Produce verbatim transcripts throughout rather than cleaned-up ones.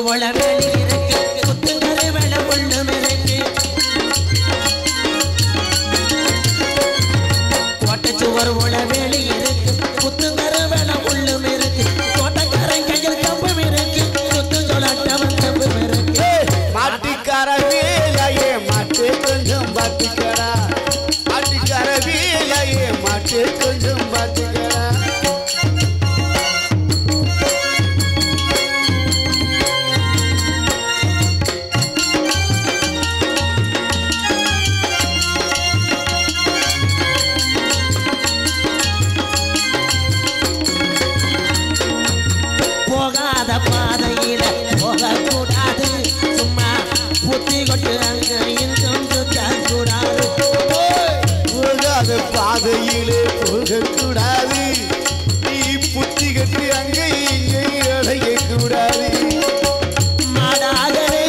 ஓல வேலி இருக்கு குத்துங்கரு வேலை ஒண்ணும் இருக்கு கோட்டை சுவர் ஓல வேலி இருக்கு குத்துங்கரு வேலை ஒண்ணும் இருக்கு கோட்டைக்காரன் கையில் கம்பம் இருக்கு குத்து சொல்லாட்டவன் கம்பம் இருக்கு மாட்டிக்கார வேலையே மாட்டு கொஞ்சம் பாத்துக்கடா மாட்டிக்கார வேலையே மாட்டு கொஞ்சம் பாத்துக்கடா போகாத பாதையில போகக்கூடாது சும்மா புத்தி கொட்டு அங்க இன்னும் சுத்தக்கூடாது போகாத பாதையிலே போகக்கூடாது நீ புத்தி கட்டி அங்கே இங்கே அடைய கூடாது மாடாகவே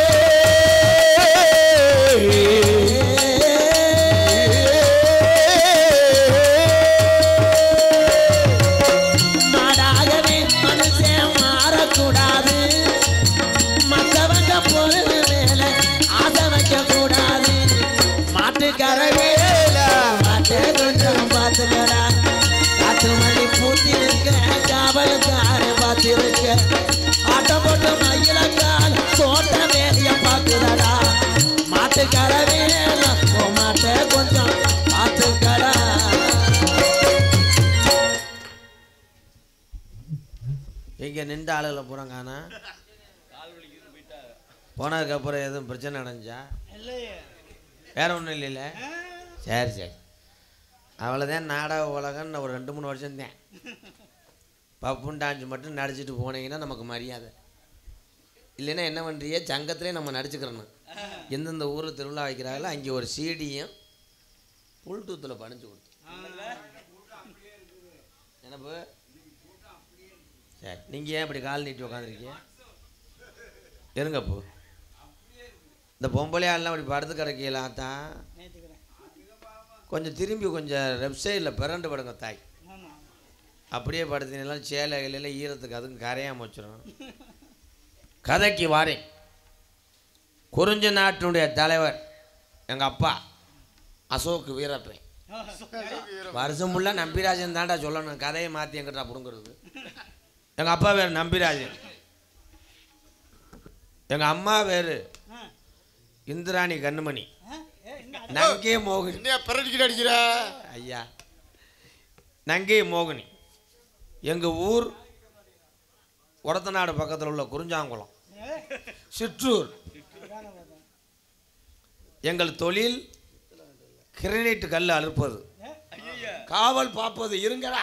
மாடாகவே மனுஷன் மாறக்கூடாது மற்றவங்க பொருள் மேல ஆசை வைக்க கூடாது மாட்டுக்கார வேலை மாட்டை கொஞ்சம் பார்த்துக்கடா காட்டு மணி பூத்தி இருக்க காவலுக்கார பார்த்து இருக்க ஆட்டம் போட்டு மயிலக்கால் தோட்ட வேலைய பார்க்குறடா மாட்டுக்கார வேலை ஓ மாட்டை கொஞ்சம் பார்த்துக்கடா இங்க நின்ற ஆளுகளை போறாங்கன்னா போனதுக்கு அப்புறம் எதுவும் பிரச்சனை நடந்துச்சா வேற ஒன்றும் இல்லைல்ல சரி சரி அவ்வளோதான் நாடக உலகம்னு ஒரு ரெண்டு மூணு வருஷம் தான் பப்புன் டான்ஸ் மட்டும் நடிச்சிட்டு போனீங்கன்னா நமக்கு மரியாதை இல்லைன்னா என்ன பண்ணுறியே சங்கத்திலே நம்ம நடிச்சுக்கிறணும் எந்தெந்த ஊரில் திருவிழா வைக்கிறாங்களோ அங்கே ஒரு சீடியும் புல்டூத்தில் பணிஞ்சு கொடுத்து என்னப்பு சரி நீங்கள் ஏன் இப்படி கால் நீட்டி உக்காந்துருக்கீங்க இருங்கப்போ இந்த பொம்பளையாலாம் அப்படி படுத்து கிடக்கலாம் தான் கொஞ்சம் திரும்பி கொஞ்சம் லெஃப்ட் சைடில் பிறண்டு படுங்க தாய் அப்படியே படுத்தினாலும் சேலை இலையில ஈரத்துக்கு அதுக்கும் கரையாமல் வச்சிடும் கதைக்கு வாரேன் குறிஞ்சி நாட்டினுடைய தலைவர் எங்கள் அப்பா அசோக் வீரப்பன் வருஷம் ஃபுல்லாக நம்பிராஜன் தாண்டா சொல்லணும் கதையை மாற்றி எங்கிட்ட பிடுங்கிறது எங்கள் அப்பா பேர் நம்பிராஜன் எங்கள் அம்மா பேர் இந்திராணி கண்ணுமணி நங்கே மோகினி அடிக்கிற ஐயா நங்கே மோகினி எங்கள் ஊர் ஒடத்தநாடு பக்கத்தில் உள்ள குறிஞ்சாங்குளம் சிற்றூர் எங்கள் தொழில் கிரனைட் கல் அறுப்பது காவல் பார்ப்பது இருங்கடா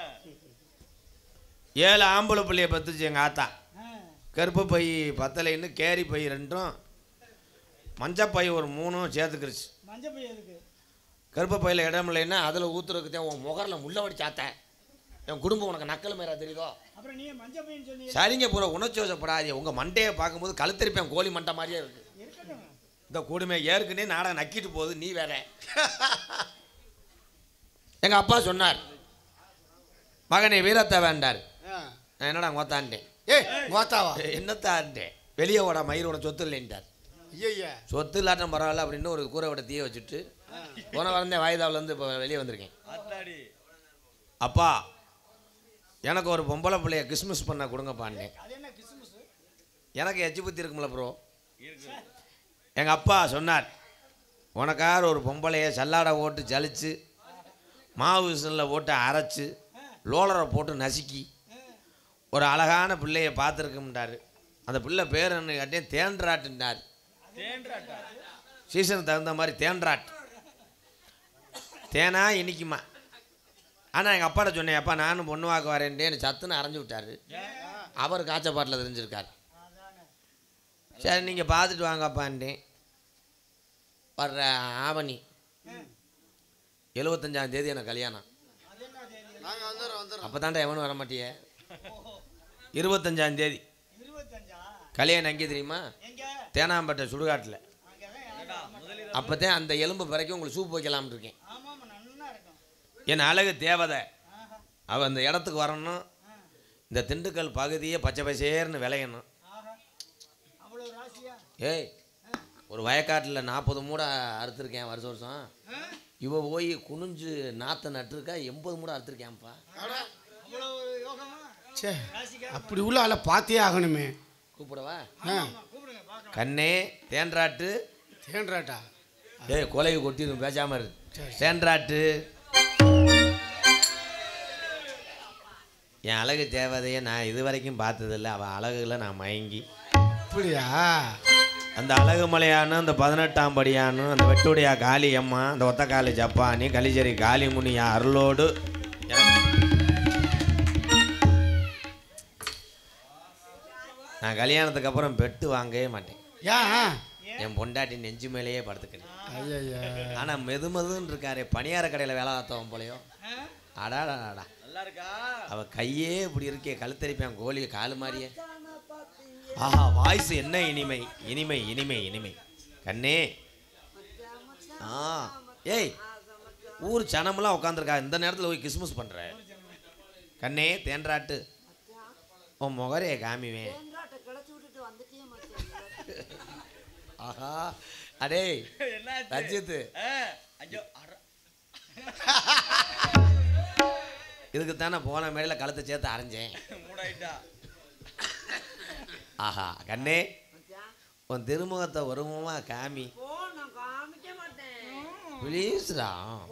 ஏழு ஆம்பளை பிள்ளைய பத்துச்சு எங்கள் ஆத்தா கருப்பு பை பத்தலைன்னு கேரி பை ரெண்டும் மஞ்சப்பை ஒரு மூணும் சேர்த்துக்கிருச்சு கருப்பு பையில் இடம் இல்லைன்னா அதில் ஊற்றுறதுக்கு தான் உன் முகரில் முள்ள வடி சாத்தேன் என் குடும்பம் உனக்கு நக்கல் மேரா தெரியுதோ சரிங்க பூரா உணர்ச்சி வசப்படாதே உங்கள் மண்டையை பார்க்கும்போது கழுத்தரிப்பேன் கோழி மண்டை மாதிரியே இருக்கு இந்த கொடுமை ஏற்கனவே நாடகம் நக்கிட்டு போகுது நீ வேற எங்கள் அப்பா சொன்னார் மகனை வீரத்தை வேண்டார் நான் என்னடா கோத்தான்ட்டேன் ஏ கோத்தாவா என்னத்தான்ட்டேன் வெளியே ஓட மயிரோட சொத்து இல்லைன்ட்டார் ஐயா சொத்து இல்லாட்டம் பரவாயில்ல அப்படின்னு ஒரு கூரை விட தீய வச்சுட்டு போன வரந்தேன் வாய்தாவிலேருந்து இப்போ வெளியே வந்திருக்கேன் அப்பா எனக்கு ஒரு பொம்பளை பிள்ளைய கிறிஸ்மஸ் பண்ண கொடுங்கப்பாண்டேன் எனக்கு எச்சி புத்தி இருக்கும்ல ப்ரோ எங்கள் அப்பா சொன்னார் உனக்கார ஒரு பொம்பளையை சல்லாடை ஓட்டு ஜலிச்சு மாவு விசிலில் போட்டு அரைச்சி லோலரை போட்டு நசுக்கி ஒரு அழகான பிள்ளையை பார்த்துருக்கும்ட்டார் அந்த பிள்ளை பேர் என்ன கேட்டேன் தேன்றாட்டுன்னார் சீசனுக்கு தகுந்த மாதிரி தேன்றாட் தேனா இனிக்குமா ஆனால் எங்கள் அப்பாட்ட சொன்னேன் அப்பா நானும் பொண்ணு வாக்க வரேன்டே சத்துன்னு அரைஞ்சி விட்டார் அவர் காய்ச்சப்பாட்டில் தெரிஞ்சிருக்கார் சரி நீங்கள் பார்த்துட்டு வாங்கப்பான்ட்டேன் வர்ற ஆவணி எழுபத்தஞ்சாம் தேதி எனக்கு கல்யாணம் அப்போ தாண்டா எவனும் வர மாட்டியே இருபத்தஞ்சாம் தேதி கல்யாணம் எங்கே தெரியுமா தேனாம்பேட்டை சுடுகாட்டில் அப்போதான் அந்த எலும்பு பிறகு உங்களுக்கு சூப் வைக்கலாம்னு இருக்கேன் என் அழகு தேவதை அவள் அந்த இடத்துக்கு வரணும் இந்த திண்டுக்கல் பகுதியை பச்சை பசேர்னு விளையணும் ஏய் ஒரு வயக்காட்டில் நாற்பது மூடை அறுத்துருக்கேன் வருஷம் வருஷம். இவ போய் குனிஞ்சு நாற்றை நட்டுருக்கா எண்பது மூடை அறுத்துருக்கேன்ப்பா. சே அப்படி உள்ள ஆளை பார்த்தே ஆகணுமே. கூப்பிடவா? ஆ கண்ணே தேன்றாட்டு. தேன்றாட்டா? ஏய் கொலையை கொட்டிடும் பேசாம இருக்கு. தேன்றாட்டு என் அழகு தேவதையை நான் இது வரைக்கும் பார்த்ததில்லை. அவள் அழகுல நான் மயங்கி. அப்படியா? அந்த அழகு மலையானு அந்த பதினெட்டாம் படியானு அந்த வெட்டுடையா காளி அம்மா அந்த ஒத்தக்காளி ஜப்பானி கலிச்சேரி காளி முனியா அருளோடு நான் கல்யாணத்துக்கு அப்புறம் பெட்டு வாங்கவே மாட்டேன். ஏன்? என் பொண்டாட்டி நெஞ்சு மேலேயே படுத்துக்கிறேன். ஐயா ஆனால் மெது மெதுன்னு இருக்காரு பணியார கடையில் வேலை பார்த்தவன் போலையோ. அடாடாடா அவ கையே இப்படி இருக்கே கழுத்தரிப்பேன் கோழி காலு மாதிரியே. ஆஹா வாய்ஸ் என்ன இனிமை இனிமை இனிமை இனிமை. கண்ணே ஆ ஏய் ஊர் சனமெல்லாம் உட்காந்துருக்கா இந்த நேரத்தில் போய் கிறிஸ்மஸ் பண்ணுற. கண்ணே தேன்றாட்டு உன் முகரே காமிவேன். ஆஹா அடே ரஞ்சித்து இதுக்கு தானே போன மேடையில் கழுத்தை சேர்த்து அரைஞ்சேன். ஆஹா கண்ணே உன் திருமுகத்தை ஒருமுகமா காமி ப்ளீஸ்டா.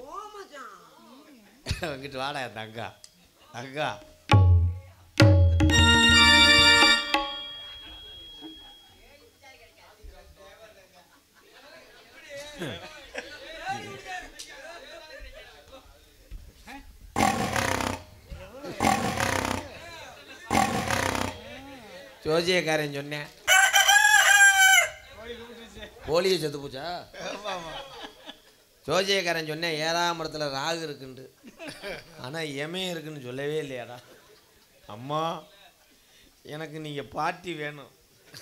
உங்ககிட்ட வாடா என் தங்கா தங்கா. ஜோசியக்காரன் சொன்னேன் கோழியை செத்து போச்சா. ஜோசியக்காரன் சொன்னேன் ஏழாம் இடத்துல ராகு இருக்குண்டு. ஆனால் எமையும் இருக்குன்னு சொல்லவே இல்லையாடா. அம்மா எனக்கு நீங்கள் பாட்டி வேணும்.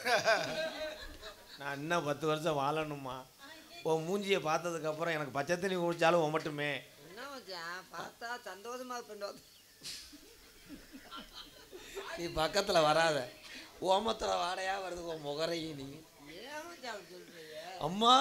நான் இன்னும் பத்து வருஷம் வாழணுமா. உன் மூஞ்சியை பார்த்ததுக்கப்புறம் எனக்கு பச்சை தண்ணி குடிச்சாலும் ஒமட்டுமே. பார்த்தா சந்தோஷமா இருப்பேன். நீ பக்கத்தில் வராத ஓமத்தில் வாடையா வருது உன் முகரையும். நீ அம்மா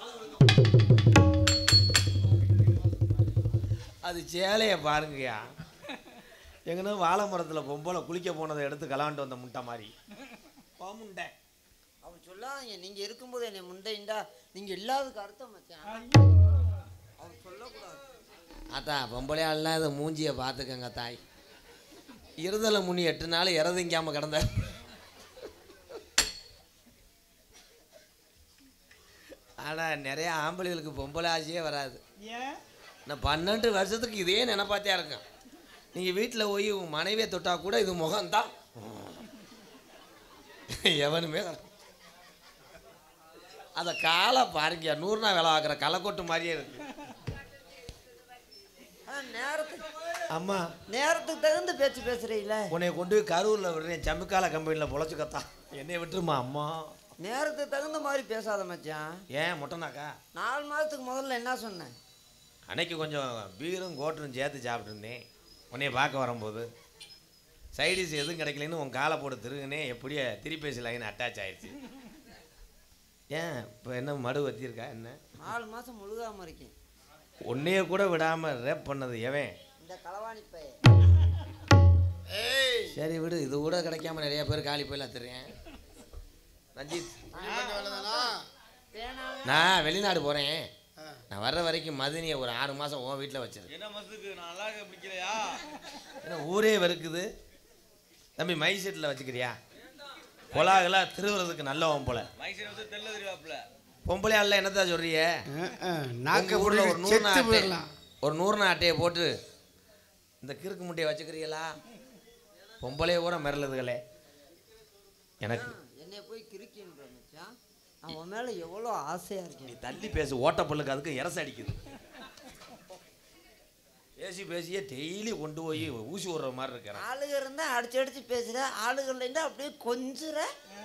அது சேலையை பாருங்கய்யா. எங்கன்னா வாழை மரத்தில் பொம்பளை குளிக்க போனதை எடுத்து கலாண்டு வந்த முட்டை மாதிரி முண்டை. அவன் சொல்லாதீங்க நீங்க இருக்கும்போது என்னை முண்டைண்டா நீங்க இல்லாததுக்கு அர்த்தம் மச்சான். அவன் சொல்லக்கூடாது. அதான் பொம்பளையாள்லாம் இதை மூஞ்சியை பார்த்துக்கங்க தாய். இருதலை முனி எட்டு நாள் இறதுங்காம கிடந்த. ஆனால் நிறைய ஆம்பளைகளுக்கு பொம்பளை ஆசையே வராது. நான் பன்னெண்டு வருஷத்துக்கு இதே நினைப்பாத்தியா இருக்கேன். நீங்கள் வீட்டில் போய் உன் மனைவியை தொட்டா கூட இது முகம்தான். எவனுமே அதை காலை பாருங்க நூறு நாள் வேலை பார்க்குற களைக்கொட்டு மாதிரியே இருக்கு. நேரத்துக்கு அம்மா நேரத்துக்கு தகுந்த பேச்சு பேசுறீங்களே. உன்னை கொண்டு போய் கரூரில் விடுறேன் சம்மிக்கால கம்பெனியில் பொழைச்சிக்கத்தான். என்னை விட்டுருமா அம்மா. நேரத்துக்கு தகுந்த மாதிரி பேசாத மச்சான். ஏன் முட்டைனாக்கா? நாலு மாதத்துக்கு முதல்ல என்ன சொன்னேன்? அன்னைக்கு கொஞ்சம் பீரும் கோட்டரும் சேர்த்து சாப்பிட்ருந்தேன். உன்னைய பார்க்க வரும்போது சைடிஸ் எதுவும் கிடைக்கலன்னு உன் காலை போட்டு திருகுனே எப்படியே திருப்பேசி லைன் அட்டாச் ஆயிடுச்சு. ஏன் இப்போ என்ன மடு வச்சிருக்கா என்ன? நாலு மாதம் முழுகாமல் இருக்கேன். உன்னைய கூட விடாமல் ரேப் பண்ணது எவன்? இந்த களவாணி பையன். சரி விடு இது கூட கிடைக்காம நிறைய பேர் காலி போயிலாம் தெரியும். ரஞ்சித் நான் வெளிநாடு போகிறேன். நான் வர்ற வரைக்கும் மதினியை ஒரு ஆறு மாதம் உன் வீட்டில் வச்சிரு. ஏன்னா ஊரே வெறுக்குது தம்பி. My settle வச்சுக்கிறியா? கொலாகலாம் திருவுறதுக்கு நல்லவன் போல. பொம்பளையால என்னதான் சொல்றிய? ஒரு நூறு ஒரு நூறு அட்டையை போட்டு இந்த கிறுக்கு முட்டையை வச்சுக்கிறீங்களா? பொம்பளைய கூட மிரளுதுகளே. எனக்கு என்னை போய் கிறுக்கின்ற மச்சான். அவன் மேலே எவ்வளோ ஆசையாக இருக்கு. நீ தள்ளி பேசு ஓட்ட பல்லுக்கு அதுக்கு இரச அடிக்குது. பேசி பேசியே டெய்லி கொண்டு போய் ஊசி விடுற மாதிரி இருக்கிற ஆளுக இருந்தா அடிச்சு அடிச்சு பேசுற. ஆளுகள் இருந்தா அப்படியே கொஞ்சுற.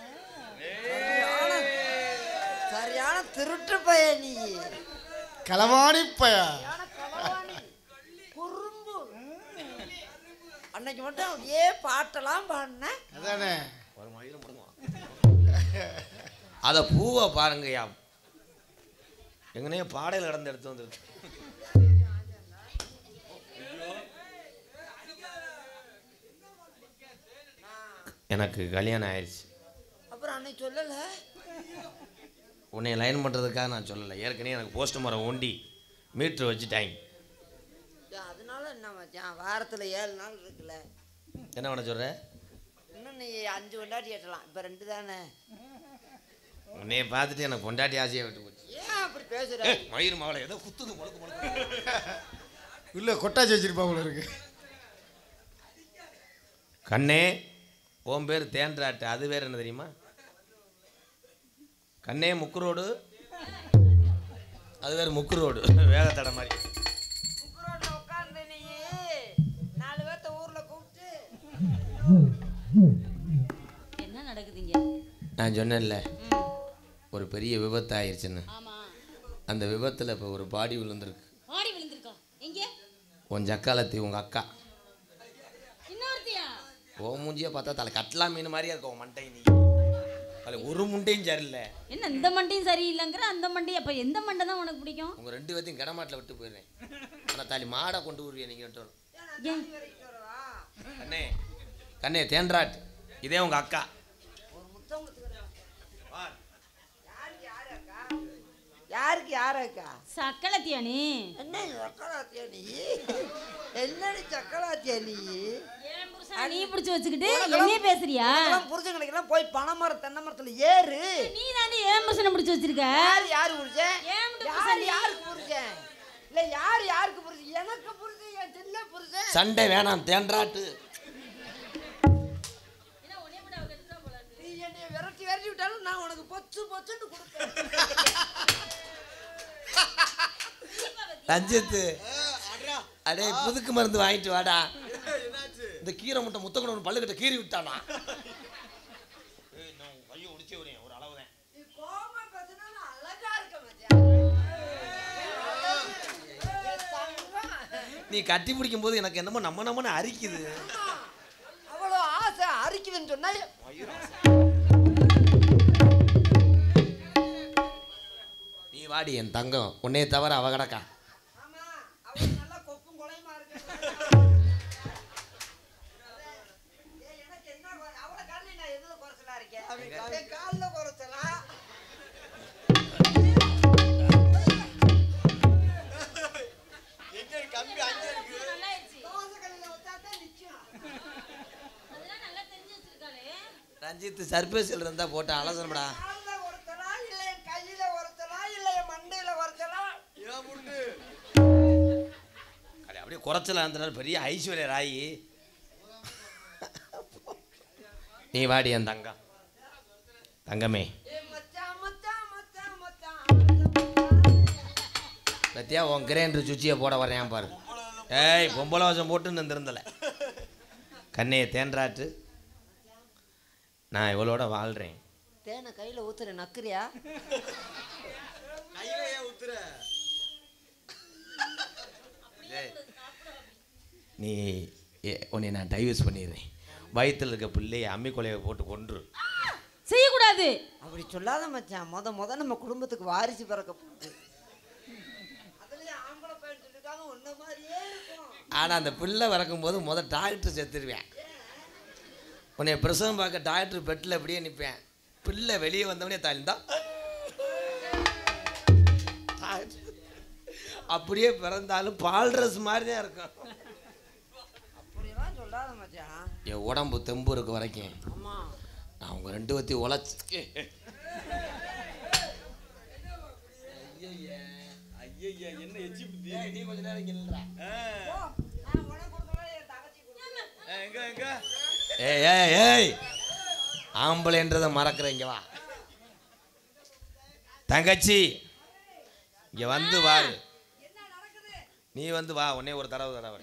சரியான திருட்டு பைய நீ. களவாணி பைய. குறும்பு. அன்னைக்கு மட்டும் அப்படியே பாட்டெல்லாம் பாடின. அதானே ஒரு மயிலும் அதை பூவை பாருங்கய்யா, எங்கனையே பாடையில் கடந்து எடுத்து வந்துருக்கு. எனக்கு கல்யாணம் ஆயிடுச்சு. அப்புறம் அன்னைக்கு சொல்லல, உன்னை லைன் பண்ணுறதுக்காக நான் சொல்லலை. ஏற்கனவே எனக்கு போஸ்ட் மரம் ஓண்டி மீட்ரு வச்சுட்டாங்க. அதனால என்ன மச்சான், வாரத்தில் ஏழு நாள் இருக்குல்ல. என்ன பண்ண சொல்கிற? இன்னும் நீ அஞ்சு கொண்டாட்டி ஏற்றலாம், இப்போ ரெண்டு தானே. உன்னைய பார்த்துட்டு எனக்கு பொண்டாட்டி ஆசையை விட்டு போச்சு. ஏன் அப்படி பேசுற? மயிர் மாவளை ஏதோ குத்துது முழுக்க முழுக்க. இல்லை கொட்டாச்சி வச்சிருப்பா போல இருக்கு. கண்ணே, உன் பேர் தேன்றாட்டு, அது வேறு என்ன தெரியுமா? கண்ணே முக்கு ரோடு, அது வேறு முக்கு ரோடு, வேகத்தடை மாதிரி. உட்கார்ந்து நீ நாலு பேர்த்த ஊர்ல கூப்பிட்டு என்ன நடக்குதுங்க? நான் சொன்னேன்ல ஒரு பெரிய விபத்து ஆயிடுச்சுன்னு. ஆமா, அந்த விபத்தில் இப்போ ஒரு பாடி விழுந்திருக்கு. பாடி விழுந்திருக்கா? எங்க? உன் ஜக்காலத்தி, உங்கள் அக்கா. இன்னொருத்தியா? ஓ மூஞ்சியை பார்த்தா தலை கட்லா மீன் மாதிரியா இருக்கும் உன் மண்டை. நீ அதில் ஒரு முண்டையும் சரியில்லை. என்ன இந்த மண்டையும் சரியில்லைங்கிற? அந்த மண்டை அப்போ எந்த மண்டை தான் உனக்கு பிடிக்கும்? உங்கள் ரெண்டு பேர்த்தையும் கிடமாட்டில் விட்டு போயிடுறேன். ஆனால் தாலி மாடை கொண்டு வருவீங்க நீங்கள். ஏன்? கண்ணே கண்ணே தேன்றாட், இதே உங்கள் அக்கா. யாருக்கு யாரு அக்கா? சக்கலத்தியா நீ? என்ன சக்கலாத்தியா நீ? என்னடி சக்கலாத்தியா நீ? ஏன் புருஷன் நீ பிடிச்சி வச்சுக்கிட்டு என்னையே பேசுறியா? புருஷன் கிடைக்கலாம், போய் பனைமரம் தென்னை மரத்துல ஏறு. நீ தாண்டி ஏன் புருஷனை பிடிச்சி வச்சிருக்க? யாரு யாரு புருஷன்? ஏன் யாரு யாருக்கு புருஷன்? இல்ல யாரு யாருக்கு புருஷன்? எனக்கு புருஷன், என் சின்ன புருஷன். சண்டை வேணாம் தேன்றாட்டு. நீ என்னைய விரட்டி விரட்டி விட்டாலும் நான் உனக்கு பொச்சு பொச்சுன்னு கொடுப்பேன். ரஞ்சித்து, அடே புதுக்கு மருந்து வாங்கிட்டு வாடா. இந்த கீரை முட்டை முத்தக்கணும் பல்லுக்கிட்ட கீறி விட்டானா? கையை உடிச்சே வரேன் ஒரு அளவு தான். நீ கோமா பேசினா நான் அழகா இருக்க மச்சான். நீ கட்டி பிடிக்கும் போது எனக்கு என்னமோ நம்ம நம்மன்னு அரிக்குது. அவ்வளோ ஆசை அரிக்குதுன்னு சொன்னா நீ வாடி என் தங்கம், உன்னைய தவிர அவ கிடக்கா. ஆமா, அவன் நல்லா கொப்பும் கொலையுமா இருக்கு. எனக்கு என்ன அவளை காலையில நான் எதுல குறைச்சலா இருக்கேன்? என் காலில் குறைச்சலா? ரஞ்சித் சர்பேசில் இருந்தா போட்டு அலசனப்படா. அப்படியே குறைச்சல அந்த பெரிய ஐஸ்வர்யா ராயி. நீ வாடி என் தங்கம். தங்கமே பத்தியா உன் கிரைண்டர் சுச்சியை போட வரேன் பாரு. ஏய் பொம்பளை வசம் போட்டு நின்றுந்தல. கண்ணையை தேன்றாட்டு, நான் இவளோட வாழ்றேன். தேனை கையில ஊத்துற நக்குறியா? நீ உன்னை நான் டைவர்ஸ் பண்ணிடுறேன். வயிற்றுல இருக்க பிள்ளைய அம்மி கொலையை போட்டு கொன்று. செய்யக்கூடாது. அப்படி சொல்லாத மச்சான். முத முத நம்ம குடும்பத்துக்கு வாரிசு பிறக்க போகுது. அதுலயும் ஆம்பளை பையன் சொல்லிருக்காங்க ஒன்ன மாதிரியே இருக்கும். ஆனா அந்த பிள்ளை பிறக்கும் போது முத டாக்டர் செத்துருவேன். உன்னை பிரசவம் பார்க்க டாக்டர் பெட்டில் அப்படியே நிற்பேன். பிள்ளை வெளியே வந்தவனே தாழ்ந்தான் அப்படியே பிறந்தாலும் பால் ட்ரெஸ் மாதிரி தான் இருக்கும். அப்படியெல்லாம் சொல்லாத மச்சான். என் உடம்பு தெம்பு இருக்க வரைக்கும் ஆமா, நான் அவங்க ரெண்டு வத்தி உழைச்சி நீ கொஞ்ச நேரம் இல்ல. ஏய் ஏய் ஏய் ஆம்பளைன்றதை மறக்கிறேன். இங்க வா தங்கச்சி, இங்க வந்து வாரு. நீ வந்து வா, உன்னே ஒரு தடவை தடவை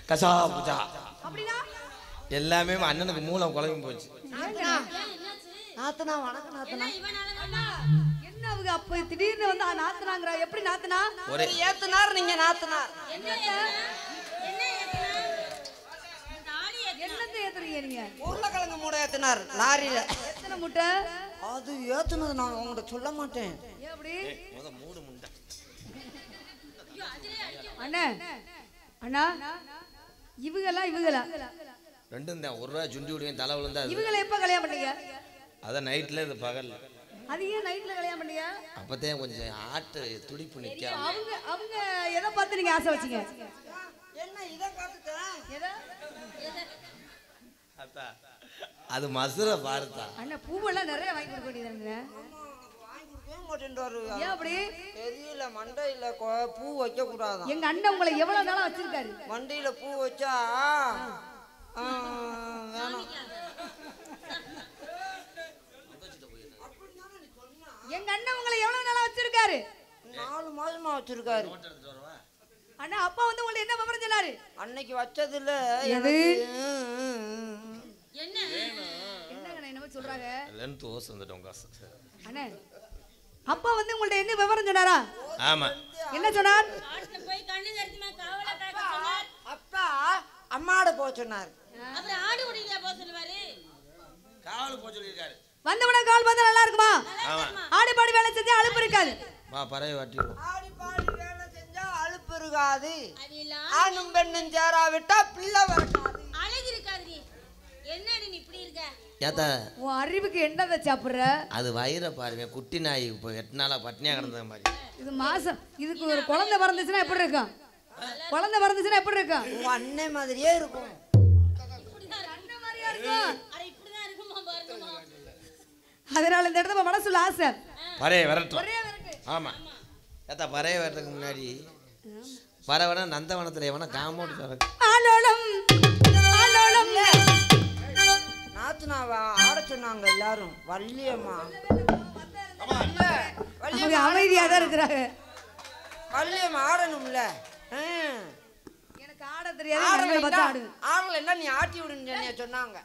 கசா புஜா அப்படின்னா எல்லாமே அண்ணனுக்கு மூலம் குழம்பு போச்சு. நாத்தனா வணக்கம் நாத்தனா. என்ன அவங்க அப்ப திடீர்னு வந்து நாத்தனாங்கற எப்படி நாத்தனா? ஒரே ஏத்துனார் நீங்க நாத்தனார். என்னது ஏத்துறீங்க நீங்க? உருளைக்கிழங்கு மூட்டை ஏத்துனார் லாரியில. எத்தனை மூட்டை? அது ஏத்துனது நான் உங்கள்கிட்ட சொல்ல மாட்டேன். ஏன் அப்படி? முத மூடு முண்டை. அண்ணா அண்ணா இவங்கெல்லாம் இவங்களா ரெண்டும் தான். ஒரு ரூபா சுண்டி விடுவேன் தலை விழுந்தா. இவங்களை எப்ப கல்யாணம் பண்ணீங்க? அதான் நைட்ல இது பகல்ல. அது ஏன் நைட்ல கல்யாணம் பண்ணீங்க? அப்பதான் கொஞ்சம் ஆட்டு துடிப்பு நிக்க. அவங்க அவங்க எதை பார்த்து நீங்க ஆசை வச்சீங்க? என்ன இத காட்டுறேன்? எதை? அத்தா அது மசுரை பாருதா. அண்ணா பூவெல்லாம் நிறைய வாங்கி கொடுக்க வேண்டியதானே? வாங்கி கொடுக்கவே மாட்டேன்றாரு. ஏன் அப்படி? தெரியல மண்டையில கொ- பூ வைக்க கூடாதான். எங்க அண்ணன் உங்களை எவ்வளவு நாளா வச்சிருக்காரு? மண்டையில பூ வச்சா ஆ, வேணாம். எங்க அண்ணன் உங்களை எவ்வளவு நாளா வச்சிருக்காரு? நாலு மாசமா வச்சிருக்காரு. அண்ணா அப்பா வந்து உங்களை என்ன விவரம் சொன்னாரு? அன்னைக்கு வச்சதுல எது? என்ன என்னங்க என்னமோ சொல்றாங்க? லென்த் ஓஸ் வந்துட்டோம் காசு. அண்ணா அப்பா வந்து உங்கள்ட்ட என்ன விவரம் சொன்னாரா? ஆமா. என்ன சொன்னார்? காட்டுல போய் கண்ணு கருத்துமா காவல காக்க சொன்னார். அப்பா அம்மாட போக சொன்னார். அப்புறம் ஆடு குடிக்க போக சொல்லுவாரு. காவல் போய் சொல்லிருக்காரு. வந்தவன கால் பார்த்தா நல்லா இருக்குமா? ஆமா. ஆடி பாடி வேலை செஞ்சா அலுப்பு இருக்காது. வா பறவை வாட்டி. ஆடி பாடி வேலை செஞ்சா அலுப்பு இருக்காது. அதெல்லாம் ஆணும் பெண்ணும் சேராவிட்டா பிள்ளை வரக்காது. அழகு இருக்காது. நீ என்னடி நீ இப்படி இருக்க? ஏத்தா உன் அறிவுக்கு என்னதை சாப்பிடுற? அது வயிறை பாருங்க. குட்டி நாய் இப்போ எட்டு நாளா பட்னியா கிடந்த மாதிரி. இது மாசம் இதுக்கு ஒரு குழந்தை பிறந்துச்சுன்னா எப்படி இருக்கும்? குழந்தை பிறந்துச்சுன்னா எப்படி இருக்கும்? உங்க அண்ணன் மாதிரியே இருக்கும். இப்படிதான் அண்ணன் மாதிரியா இருக்கும். அட இப்படிதான் இருக்குமா பாருங்கம்மா. அதனால இந்த இடத்துல மனசுல ஆசை. பறையை விரட்டும். ஒரே விரட்டு. ஆமா. ஏத்தா பறையை விரட்டுறதுக்கு முன்னாடி பறவைனா நந்தவனத்துல எவனா காம்பவுண்ட் திறக்கு. ஆலோலம் ஆலோலம் நாத்துனாவா ஆட சொன்னாங்க எல்லாரும். வள்ளியம்மா இல்ல அவங்க வள்ளியம்மா அமைதியா தான் இருக்கிறாங்க. வள்ளியம்மா ஆடணும்ல. ஆ. எனக்கு ஆட தெரியாது. எங்களை பார்த்து ஆடு. ஆடல என்ன நீ ஆட்டி விடுன்னு சொன்னாங்க.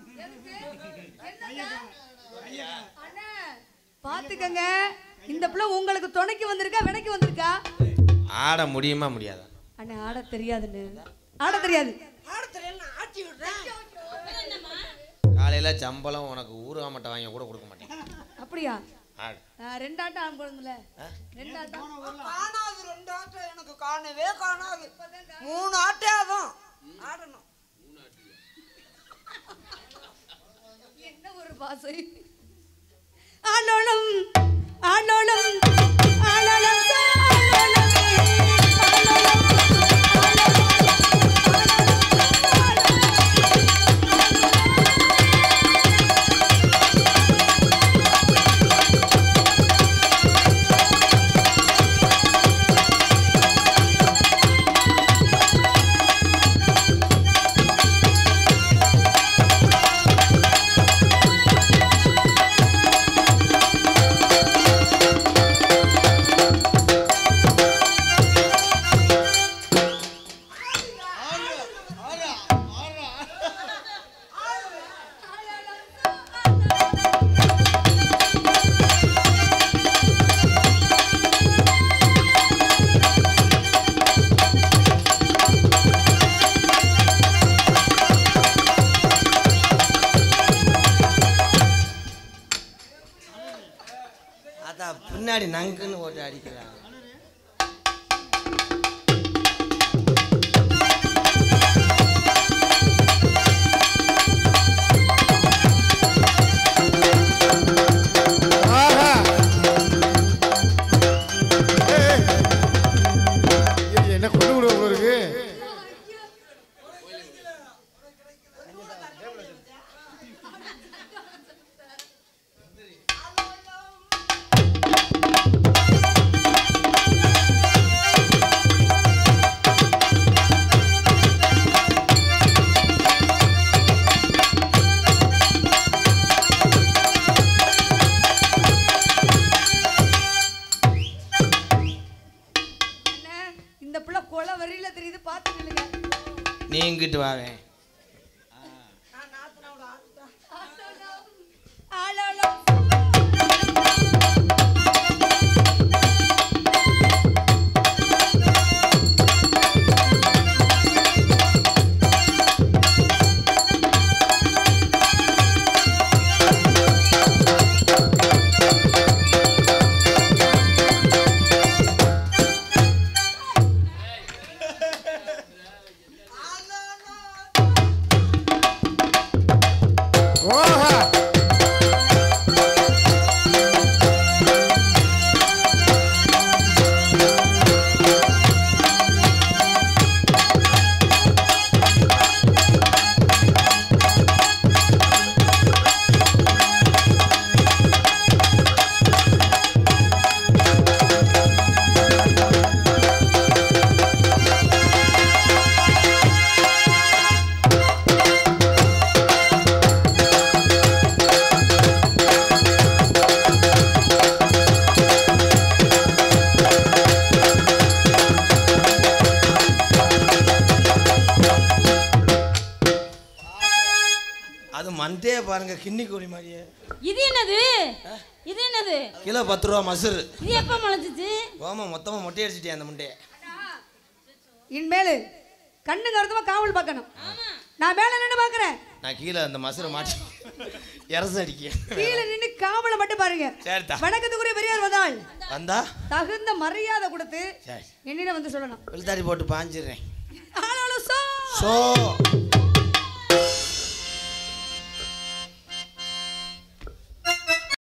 அண்ணா பாத்துக்கங்க. இந்த பிள்ளை உங்களுக்கு துணைக்கு வந்திருக்கா வினைக்கு வந்திருக்கா? ஆட முடியுமா முடியாதா? அண்ணா ஆட தெரியாதுன்னு. ஆட தெரியாது. ஆட தெரியல ஆட்டி விடுறேன். காலையில சம்பளம் உனக்கு ஊறுகாய் மட்டை வாங்கி கூட கொடுக்க மாட்டேன். அப்படியா? ஆடு. நான் ரெண்டு ஆட்டம் ஆட போறதுல. ரெண்டு ஆட்டம். காணாது ரெண்டு ஆட்டம் எனக்கு காணவே காணாது. மூணு ஆட்டம் ஆடணும். என்ன ஒரு பாசை. ஆலோலம் ஆலோலம் ஆலோலம் பின்னாடி நங்குன்னு போட்டு அடிக்கிறாங்க. என்ன கொண்டு விட உங்களுக்கு? இங்கிட்டு வாவேன். மண்டையே பாருங்க கிண்ணி கோழி மாதிரியே. இது என்னது? இது என்னது? கிலோ பத்து ரூபா மசுரு. இது எப்ப முளைச்சிச்சு? ஓமா மொத்தமா மொட்டை அடிச்சிட்டே அந்த முண்டைய. இன்மேலு கண்ணு கருத்தமா காவல் பார்க்கணும். நான் மேல நின்னு பாக்குறேன். நான் கீழே அந்த மசுரை மாட்டி இரசு அடிக்க. கீழே நின்னு காவலை மட்டும் பாருங்க. சரிதா. வணக்கத்துக்குரிய பெரியார் வந்தால் வந்தா தகுந்த மரியாதை கொடுத்து என்னிடம் வந்து சொல்லணும். வெள்தாரி போட்டு பாஞ்சிடுறேன். ஆனாலும் சோ சோ